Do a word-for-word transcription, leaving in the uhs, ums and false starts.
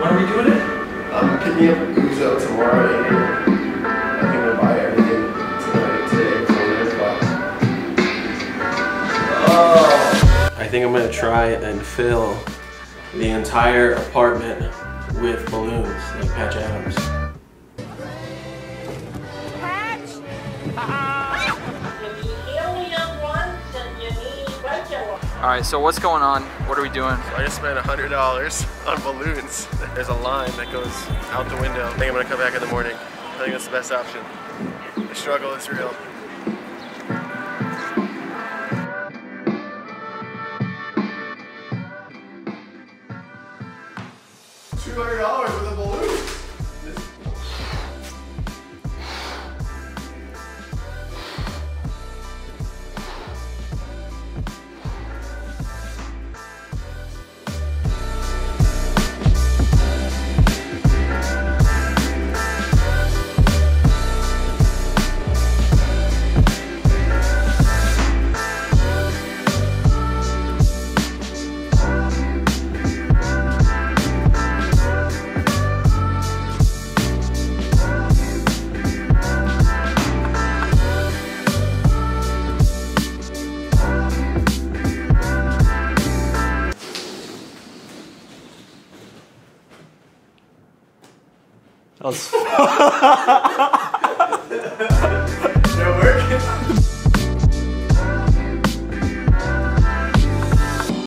When are we doing it? I'm picking up Uzo tomorrow and I think I'm gonna buy everything tonight, today, before nine o'clock. Oh. I think I'm gonna try and fill the entire apartment with balloons, like Patch Adams. Alright, so what's going on? What are we doing? I just spent one hundred dollars on balloons. There's a line that goes out the window. I think I'm gonna come back in the morning. I think that's the best option. The struggle is real. two hundred dollars with a balloon. That was